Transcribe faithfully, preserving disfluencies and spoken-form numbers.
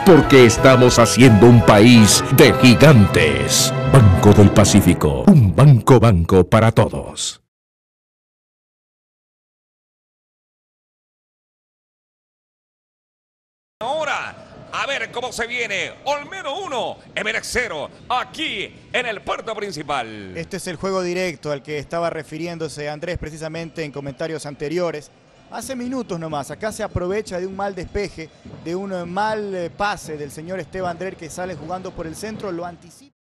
porque estamos haciendo un país de gigantes. Banco del Pacífico, un banco banco para todos. Ahora, a ver cómo se viene. Olmedo uno, Emelec cero, aquí en el puerto principal. Este es el juego directo al que estaba refiriéndose Andrés precisamente en comentarios anteriores. Hace minutos nomás, acá se aprovecha de un mal despeje, de un mal pase del señor Esteban Drer que sale jugando por el centro, lo anticipa.